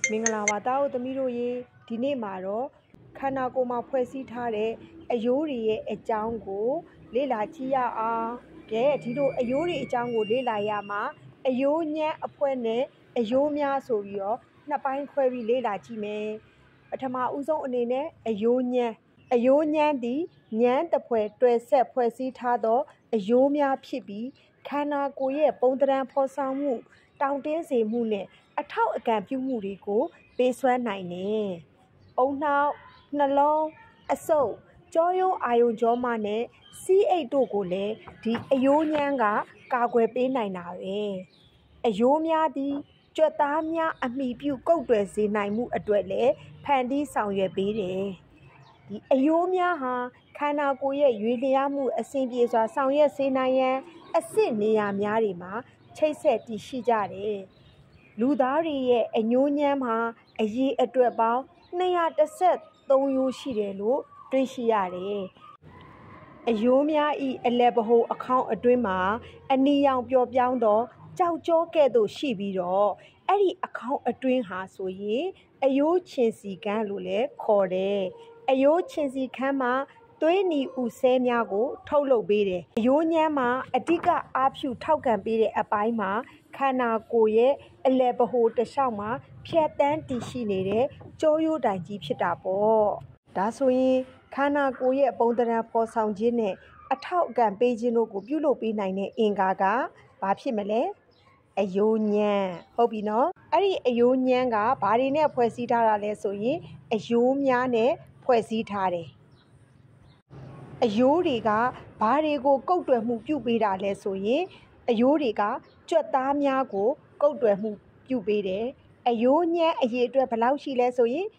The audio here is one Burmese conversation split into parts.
မင်္ဂလာပါတာတို့သမီးတို့ရေဒီနေ့မှာတော့ခန္ဓာကိုယ်မှာဖွဲ့စည်းထားတဲ့အယိုးတွေရဲ့အကြောင်းကိုလေ့လာကြည့်ရအောင်ကဲဒီလိုအယိုးတွေအကြောင်းကိုလေ့လာရမှာအယိုးညံ့အဖွဲ့နဲ့အယိုးများဆိုပြီးတော့နှစ်ပိုင်းခွဲပြီးလေ့လာကြည့်မယ်ပထမဦးဆုံးအနေနဲ့အယိုးညံ့သည်ညံ့တစ်ဖွဲ့တွယ်ဆက်ဖွဲ့စည်းထားသောအယိုးများဖြစ်ပြီးခန္ဓာကိုယ်ရဲ့ပုံသဏ္ဍာန်ဖော်ဆောင်မှုတောင့်တင်းစေမှုနဲ့အထောက်အကံပြုမှုတွေကိုပေးစွမ်းနိုင်တယ်။ဦးနှောက်နှလုံးအဆုပ်ကြောရိုးအာယုံကြောမနဲ့စီးအိတ်တို့ကိုလည်းဒီအယိုးညံ့ကကာကွယ်ပေးနိုင်တာပဲ။အယိုးများသည်ကြွက်သားများအမိပြုကုတ်တွယ်စေနိုင်မှုအတွက်လည်းဖန်တီးဆောင်ရွက်ပေးတယ်။ဒီအယိုးများဟာခန္ဓာကိုယ်ရဲ့ရွေလျားမှုအစဉ်ပြေစွာဆောင်ရွက်စေနိုင်ရန်အဆင့်နေရာများတွေမှာချိတ်ဆက်တည်ရှိကြတယ်။လူသားတွေရဲ့အညိုးညမ်းမှာအရေးအတွက်ပေါင်း213ရိုးရှိတယ်လို့တွေ့ရှိရတယ်။အယိုးများဤအလယ်ဗဟိုအခေါင်းအတွင်းမှာအနီရောင်ပျော်ပြောင်းသောကြောက်ကြောကဲ့သို့ရှိပြီးတော့အဲ့ဒီအခေါင်းအတွင်းဟာဆိုရင်အယိုးချင်စီကန်းလို့လည်းခေါ်တယ်။အယိုးချင်စီခန်းမှာသွေးနီဥဆဲများကိုထုတ်လုပ်ပေးတယ်။အယိုးညမ်းမှာအဓိကအားဖြူထောက်ခံပေးတဲ့အပိုင်းမှာခန္ဓာကိုယ်ရဲ့အလယ်ဗဟိုတစ်လျှောက်မှာဖြတ်တန်းတည်ရှိနေတဲ့ကြောရိုးတိုင်ကြီးဖြစ်တာပေါ့။ဒါဆိုရင်ခန္ဓာကိုယ်ရဲ့ပုံသဏ္ဍာန်ဖော်ဆောင်ခြင်းနဲ့အထောက်အကံပေးခြင်းတို့ကိုပြုလုပ်ပေးနိုင်တဲ့အင်္ဂါကဘာဖြစ်မလဲ။အယိုးညံ့ဟုတ်ပြီနော်။အဲ့ဒီအယိုးညံ့ကဘာတွေနဲ့ဖွဲ့စည်းထားတာလဲဆိုရင်အယိုးများနဲ့ဖွဲ့စည်းထားတယ်။အယိုးတွေကဘာတွေကိုကုတ်တွယ်မှုပြုပေးတာလဲဆိုရင်အယိုးတွေကကြွက်သားများကိုကုတ်တွယ်မှုပြုပေးတယ်။အယိုးညံ့အရေအတွက်ဘယ်လောက်ရှိလဲဆိုရင်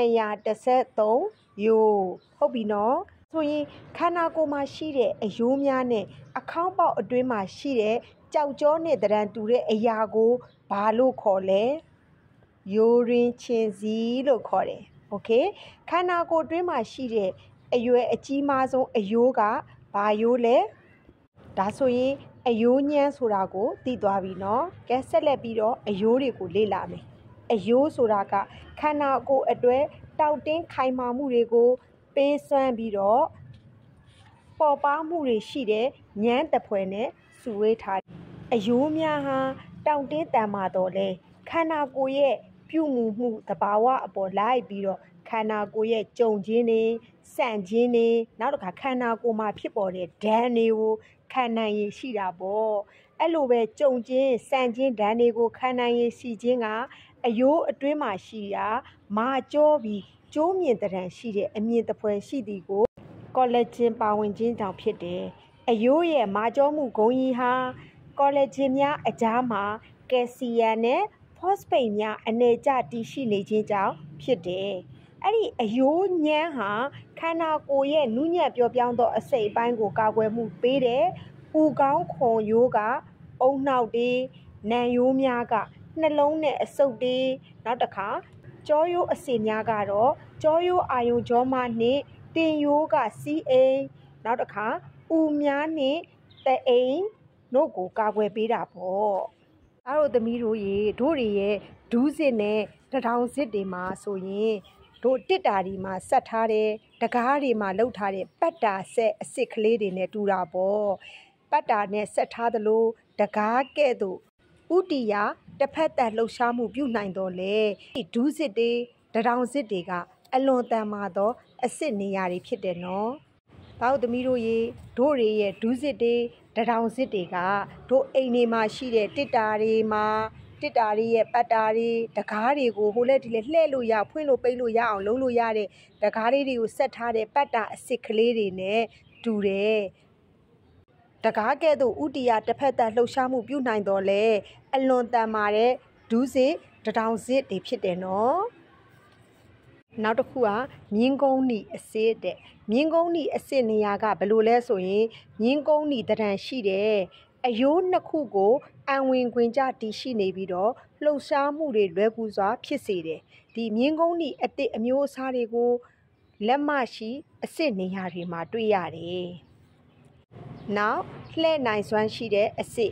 213ရိုးဟုတ်ပြီနော်။ဆိုရင်ခန္ဓာကိုယ်မှာရှိတဲ့အယိုးများနဲ့အခေါင်းပေါက်အတွင်းမှာရှိတဲ့ကြောက်ကြောနဲ့တရံတူတဲ့အရာကိုဘာလို့ခေါ်လဲ။ယိုရင်းချင်စီလို့ခေါ်တယ်။โอเคခန္ဓာကိုယ်အတွင်းမှာရှိတဲ့အရွယ်အကြီးမားဆုံးအယိုးကဘာယိုးလဲဒါဆိုရင်အယိုးညံ့ဆိုတာကိုသိသွားပြီနော်ကဲဆက်လက်ပြီးတော့အယိုးတွေကိုလေ့လာမယ်အယိုးဆိုတာကခန္ဓာကိုယ်အတွက်တောက်တင်းခိုင်မာမှုတွေကိုပေးစွမ်းပြီးတော့ပေါ်ပါမှုတွေရှိတဲ့ညံ့တဖွဲနဲ့စုဝေးထားအယိုးများဟာတောက်တင်းတန်မာတော့လဲခန္ဓာကိုယ်ရဲ့ပြုမှုသဘာဝအပေါ်လိုက်ပြီးတော့ခန္ဓာကိုယ်ရဲ့ကြုံခြင်းတွေဆန့်ခြင်းတွေနောက်တစ်ခါခန္ဓာကိုယ်မှာဖြစ်ပေါ်တဲ့ဒဏ်တွေကိုခံနိုင်ရရှိတာပေါ့အဲ့လိုပဲကြုံခြင်းဆန့်ခြင်းဒဏ်တွေကိုခံနိုင်ရရှိခြင်းကအယိုးအတွင်းမှာရှိတာမာကြောပြီးကျိုးမြင့်တံရှိတဲ့အမြင့်တဖွဲရှိသည်ကိုကောလာဂျင်ပါဝင်ခြင်းကြောင့်ဖြစ်တယ်အယိုးရဲ့မာကြောမှုဂုဏ်ကြီးဟာကောလာဂျင်များအကြားမှာကယ်ဆီယမ်နဲ့ဖော့စဖိတ်များအနေကျတည်ရှိနေခြင်းကြောင့်ဖြစ်တယ်အဲ့ဒီအယိုးညံ့ဟာခန္ဓာကိုယ်ရဲ့နုညံ့ပျော်ပြောင်းသောအစိတ်အပိုင်းကိုကာကွယ်မှုပေးတယ်။ပူကောင်းခွန်ရိုးကအုံနှောက်တွေနံရိုးများကနှလုံးနဲ့အဆုပ်တွေနောက်တစ်ခါကြောရိုးအစင်များကတော့ကြောရိုးအာယုံကြောမနဲ့တင်ရိုးကစီးအိမ်နောက်တစ်ခါဥများနဲ့တအိမ်တို့ကိုကာကွယ်ပေးတာပေါ့။အားတို့သမီးတို့ရေတို့တွေရဲ့ဒူးစစ်နဲ့တထောင်စစ်တွေမှာဆိုရင်တို့တစ်တာဒီမှာဆက်ထားတဲ့တကားတွေမှာလှုပ်ထားတဲ့ပတ်တာဆက်အစ်စ်ကလေးတွေနဲ့တူတာပေါ့ပတ်တာနဲ့ဆက်ထားသလိုတကားကဲ့သို့ဥတီယာတစ်ဖက်သက်လှုပ်ရှားမှုပြုနိုင်တော့လေဒီဒူးစစ်တွေတထောင်စစ်တွေကအလွန်တန်မာသောအစ်စ်နေရာတွေဖြစ်တယ်နော်ပေါက်သမီးတို့ရေတို့တွေရဲ့ဒူးစစ်တွေတထောင်စစ်တွေကတို့အိမ်တွေမှာရှိတဲ့တစ်တာတွေမှာတစ်တာတွေရဲ့ပတ်တာတွေတကားတွေကိုဟိုလက်ဒီလက်လှဲ့လို့ရဖွင့်လို့ပိတ်လို့ရအောင်လုံးလို့ရတဲ့တကားလေးတွေကိုဆက်ထားတဲ့ပတ်တာအစ်စ်ကလေးတွေနဲ့တူတယ်တကားကဲ့သို့ဥတီယာတစ်ဖက်သက်လှုပ်ရှားမှုပြုနိုင်တော့လေအလွန်တန်မာတဲ့ဒူးစစ်တထောင်စစ်တွေဖြစ်တယ်နော်နောက်တစ်ခုကမြင်းကုန်းနီအစစ်တဲ့မြင်းကုန်းနီအစစ်နေရာကဘယ်လိုလဲဆိုရင်မြင်းကုန်းနီတရံရှိတယ်အယိုးနှစ်ခုကိုအံဝင်ခွင်ကြတည်ရှိနေပြီးတော့လှုပ်ရှားမှုတွေလွယ်ကူစွာဖြစ်စေတယ်ဒီမြင်းကုန်းနီအသစ်အမျိုးအစားတွေကိုလက်မရှိအစစ်နေရာတွေမှာတွေ့ရတယ်နောက်လှဲ့နိုင်စွမ်းရှိတဲ့အစစ်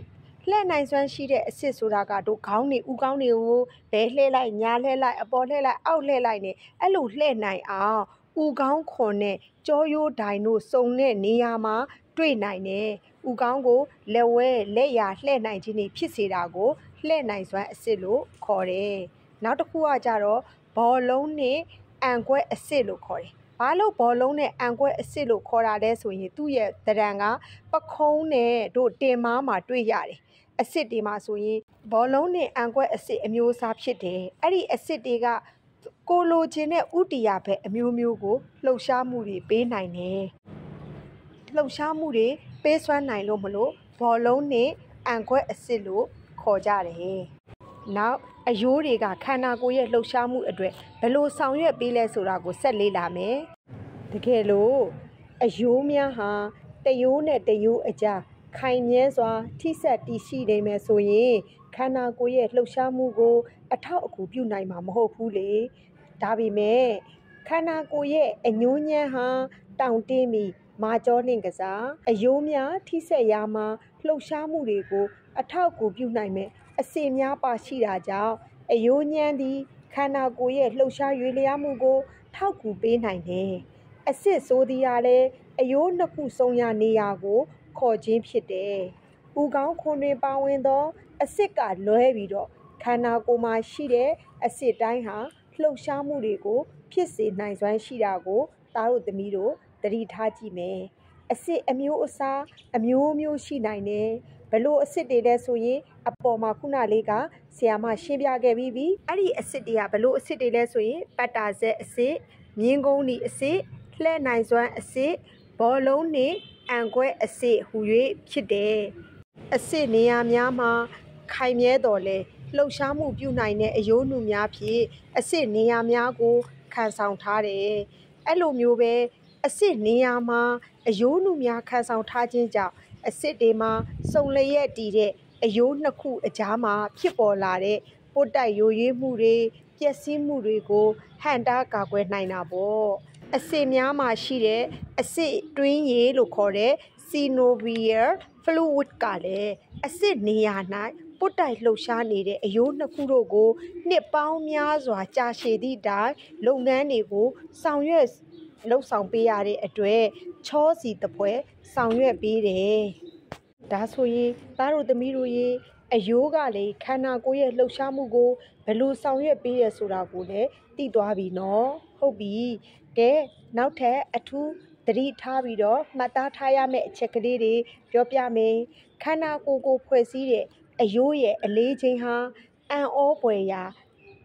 လှည့်နိုင်စွမ်းရှိတဲ့အစစ်ဆိုတာကတို့ခေါင်းတွေဥကောင်းတွေကိုဘဲလှည့်လိုက်ညာလှည့်လိုက်အပေါ်လှည့်လိုက်အောက်လှည့်လိုက်နေအဲ့လိုလှည့်နိုင်အောင်ဥကောင်းခွန်နဲ့ကြောရိုးဒိုင်တို့စုံတဲ့နေရာမှာတွေ့နိုင်တယ်ဥကောင်းကိုလက်ဝဲလက်ရာလှည့်နိုင်ခြင်းတွေဖြစ်စေတာကိုလှည့်နိုင်စွမ်းအစစ်လို့ခေါ်တယ်နောက်တစ်ခုကကြတော့ဘောလုံးနဲ့အန်ခွဲအစစ်လို့ခေါ်တယ်ဘာလို့ဘောလုံးနဲ့အန်ခွဲအစစ်လို့ခေါ်တာလဲဆိုရင်သူ့ရဲ့သဏ္ဍာန်ကပခုံးနဲ့တို့တင်မားမှာတွေ့ရတယ်အစစ်တွေမှာဆိုရင်ဘောလုံးနဲ့အန်ခွဲအစစ်အမျိုးအစားဖြစ်တယ်အဲ့ဒီအစစ်တွေကကိုလိုချင်တဲ့ဥတီယာဘက်အမျိုးမျိုးကိုလှုပ်ရှားမှုတွေပေးနိုင်တယ်လှုပ်ရှားမှုတွေပေးစွမ်းနိုင်လို့မလို့ဘောလုံးနဲ့အန်ခွဲအစစ်လို့ခေါ်ကြတယ်နောက်အယိုးတွေကခန္ဓာကိုယ်ရဲ့လှုပ်ရှားမှုအတွက်ဘယ်လိုဆောင်ရွက်ပေးလဲဆိုတာကိုဆက်လေ့လာမယ်တကယ်လို့အယိုးများဟာတယိုးနဲ့တယိုးအကြားခိုင်မြဲစွာထိဆက်တည်ရှိနေမယ်ဆိုရင်ခန္ဓာကိုယ်ရဲ့လှုပ်ရှားမှုကိုအထောက်အကူပြုနိုင်မှာမဟုတ်ဘူးလေဒါပေမဲ့ခန္ဓာကိုယ်ရဲ့အညိုးညမ်းဟာတောင့်တင်းပြီးမာကြောလင့်ကစားအယိုးများထိဆက်ရမှာလှုပ်ရှားမှုတွေကိုအထောက်အကူပြုနိုင်မယ်အစင်များပါရှိတာကြောင့်အယိုးညမ်းသည့်ခန္ဓာကိုယ်ရဲ့လှုပ်ရှားရွေ့လျားမှုကိုထောက်ကူပေးနိုင်တယ်အစစ်ဆိုသည်ဟာလည်းအယိုးနှစ်ခုစုံရနေရာကိုခေါ်ခြင်းဖြစ်တယ်။ဥကောင်းခွန်တွင်ပါဝင်သောအစစ်ကလွဲပြီးတော့ခန္ဓာကိုယ်မှာရှိတဲ့အစစ်တိုင်းဟာလှုပ်ရှားမှုတွေကိုဖြစ်စေနိုင်စွမ်းရှိတာကိုသားတို့သမီးတို့သတိထားကြည့်မယ်။အစစ်အမျိုးအစားအမျိုးမျိုးရှိနိုင်တယ်။ဘလို့အစစ်တွေလဲဆိုရင်အပေါ်မှာခုနလေးကဆရာမရှင်းပြခဲ့ပြီးပြီ။အဲ့ဒီအစစ်တွေကဘလို့အစစ်တွေလဲဆိုရင်ပတ်တာဆက်အစစ်မြင်းကုန်းဒီအစစ်လှဲ့နိုင်စွမ်းအစစ်ဘောလုံးနှင့်အန်ခွဲအစစ်ဟူ၍ဖြစ်တယ်အစစ်နေရာများမှာခိုင်မြဲတော်လဲလှုပ်ရှားမှုပြုနိုင်တဲ့အယိုးနုများဖြင့်အစစ်နေရာများကိုခံဆောင်ထားတယ်အဲ့လိုမျိုးပဲအစစ်နေရာမှာအယိုးနုများခံဆောင်ထားခြင်းကြောင့်အစစ်တွေမှာစုံလျက်တည်တဲ့အယိုးနှစ်ခုအကြားမှာဖြစ်ပေါ်လာတဲ့ပို့တိုက်ယိုရွေးမှုတွေပျက်စီးမှုတွေကိုဟန့်တားကာကွယ်နိုင်တာပေါ့အစစ်များမှာရှိတဲ့အစစ်တွင်းရည်လို့ခေါ်တဲ့ synovial fluid ကလည်းအစစ်နေရာ၌ပုတ်တိုက်လှုပ်ရှားနေတဲ့အယိုးနှစ်ခုတို့ကိုနှစ်ပေါင်းများစွာကြာရှည်သည့်တိုင်လုပ်ငန်းတွေကိုလှုပ်ဆောင်ပေးရတဲ့အတွက်ချောစီတပွဲဆောင်ရွက်ပေးတယ်။ဒါဆိုရင်သားတို့သမီးတို့ရေအယိုးကလေခန္ဓာကိုယ်ရဲ့လှုပ်ရှားမှုကိုဘယ်လိုဆောင်ရွက်ပေးရဆိုတာကိုလည်းသိသွားပြီနော်။ဟုတ်ပြီ။ကဲနောက်ထပ်အထူးသတိထားပြီးတော့မှတ်သားထားရမယ့်အချက်ကလေးတွေပြောပြမယ်ခန္ဓာကိုယ်ကိုဖွဲ့စည်းတဲ့အယိုးရဲ့အလေးချိန်ဟာအံ့ဩဖွယ်ရာ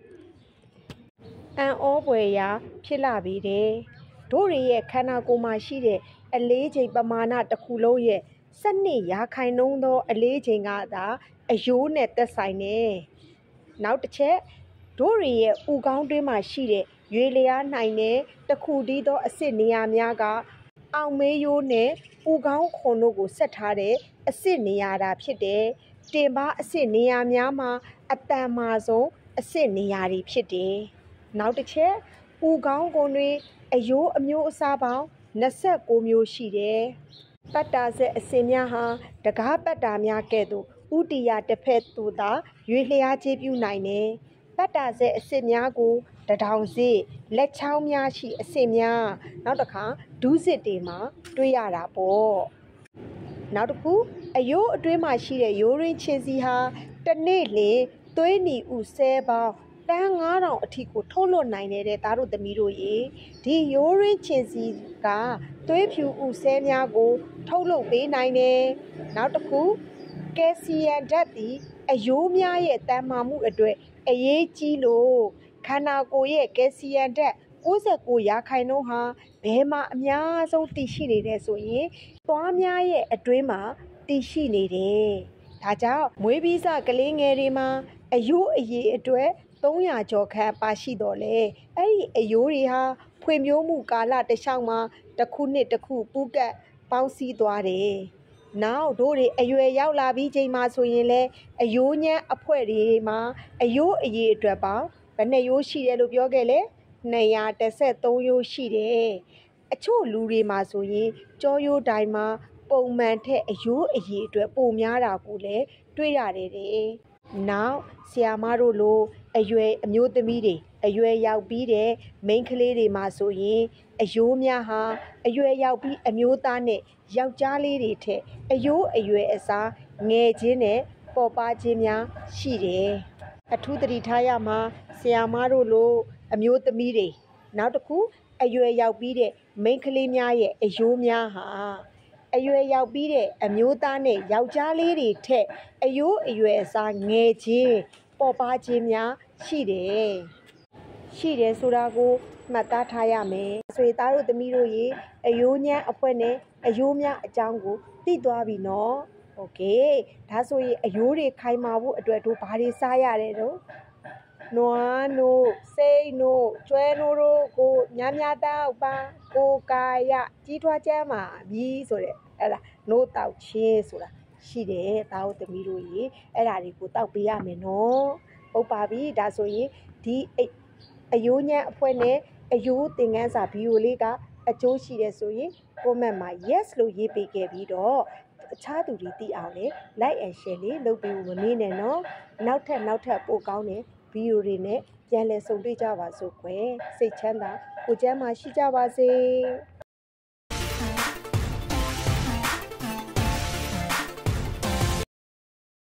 ဖြစ်လာပြီတဲ့တို့တွေရဲ့ခန္ဓာကိုယ်မှာရှိတဲ့အလေးချိန်ပမာဏတစ်ခုလုံးရဲ့12%သောအလေးချိန်ကသာအယိုးနဲ့သက်ဆိုင်တယ်နောက်တစ်ချက်တို့တွေရဲ့ဥကောင်းတွင်းမှာရှိတဲ့ရွေလျားနိုင်တဲ့တစ်ခုတည်းသောအစစ်နေရာများကအောင်မေးရိုးနဲ့ဥကောင်းခွန်တို့ကိုဆက်ထားတဲ့အစစ်နေရာတာဖြစ်တယ်တင်ပါအစစ်နေရာများမှာအတန်မာဆုံးအစစ်နေရာတွေဖြစ်တယ်နောက်တစ်ချက်ဥကောင်းခွန်တွင်အယိုးအမျိုးအစားပေါင်း29မျိုးရှိတယ်ပတ်တာဆက်အစစ်များဟာတကားပတ်တာများကဲ့သို့ဥတီယာတစ်ဖက်သို့သာရွေလျားခြေပြုနိုင်တယ်ပတ်တာဆက်အစစ်များကိုတထောင်စစ်လက်ချောင်းများရှိအစစ်များနောက်တစ်ခါဒူးစစ်တွေမှာတွေ့ရတာပေါ့နောက်တစ်ခုအယိုးအတွင်းမှာရှိတဲ့ရိုးရင်းချင်းစီဟာတစ်နေ့လျင်သွေးနီဥဆဲပေါင်းတန်း9000အထိကိုထုတ်လွှတ်နိုင်တဲ့သားတို့သမီးတို့ရေဒီရိုးရင်းချင်းစီကသွေးဖြူဥဆဲများကိုထုတ်လွှတ်ပေးနိုင်တယ်နောက်တစ်ခုကယ်ဆီယမ်ဓာတ်သည်အယိုးများရဲ့တန်မာမှုအတွက်အရေးကြီးလို့ခန္ဓာကိုယ်ရဲ့ကယ်ဆီယမ်ဓာတ်69%ဟာဘယ်မှာအများဆုံးတည်ရှိနေတယ်ဆိုရင်သွားများရဲ့အတွင်းမှာတည်ရှိနေတယ်။ဒါကြောင့်မွေးပြီးစကလေးငယ်တွေမှာအယိုးအရေအတွက်300ကျော်ခန့်ပါရှိတော့လေအဲ့ဒီအယိုးတွေဟာဖွံ့ဖြိုးမှုကာလတစ်လျှောက်မှာတစ်ခုနှစ်တစ်ခုပူးကပ်ပေါင်းစည်းသွားတယ်။နောက်တို့တွေအရွယ်ရောက်လာပြီးချိန်မှာဆိုရင်လေအယိုးညမ်းအဖွဲ့တွေမှာအယိုးအရေအတွက်ပေါင်းဘယ်နှယိုးရှိတယ်လို့ပြောခဲ့လဲ213ယိုးရှိတယ်အချို့လူတွေမှာဆိုရင်ကြောရိုးတိုင်းမှာပုံမှန်ထက်အယိုးအရေအတွက်ပိုများတာကိုလည်းတွေ့ရတယ်တဲ့။နောက်ဆရာမတို့လိုအရွယ်အမျိုးသမီးတွေအရွယ်ရောက်ပြီးတဲ့မိန်းကလေးတွေမှာဆိုရင်အယိုးများဟာအရွယ်ရောက်ပြီးအမျိုးသားနဲ့ယောက်ျားလေးတွေထက်အယိုးအရွယ်အစားငယ်ခြင်းနဲ့ပေါ်ပါခြင်းများရှိတယ်။အထူးသတိထားရမှာဆရာမတို့လိုအမျိုးသမီးတွေနောက်တစ်ခုအရွယ်ရောက်ပြီးတဲ့မိန်းကလေးများရဲ့အယိုးများဟာအရွယ်ရောက်ပြီးတဲ့အမျိုးသားနဲ့ယောက်ျားလေးတွေထက်အယိုးအရွယ်အစားငယ်ခြင်းပေါ်ပါခြင်းများရှိတယ်ဆိုတာကိုမှတ်သားထားရမယ်ဆွေသားတို့သမီးတို့ရေအယိုးညံ့အဖွဲ့နဲ့အယိုးများအကြောင်းကိုသိသွားပြီနော်โอเคဒါဆိုရင်အယိုးတွေခိုင်မာဖို့အတွက်တို့ဘာတွေစားရတယ်တော့နွားနို့စိတ်နို့ကျွဲနို့တို့ကိုများတောက်ပါကိုကာယကြီးထွားကျမ်းမာပြီဆိုတဲ့အဲ့ဒါနို့တောက်ခြင်းဆိုတာရှိတယ်သားတို့သမီးတို့ရေအဲ့ဒါတွေကိုတောက်ပေးရမယ်နော်ဟုတ်ပါပြီဒါဆိုရင်ဒီအယိုးညံ့အဖွဲ့နဲ့အယိုးသင်ခန်းစာဗီဒီယိုလေးကအကျိုးရှိတယ်ဆိုရင် comment မှာ yes လို့ရေးပေးခဲ့ပြီးတော့အခြားသူတွေသိအောင်လေ like and share လေးလုပ်ပေးဖို့မမေ့နဲ့နော်နောက်ထပ်ပိုကောင်းတဲ့ဗီဒီယိုတွေနဲ့ပြန်လည်ဆုံတွေ့ကြပါစို့ကွယ်စိတ်ချမ်းသာကိုယ်ကျန်းမာရှိကြပါစေ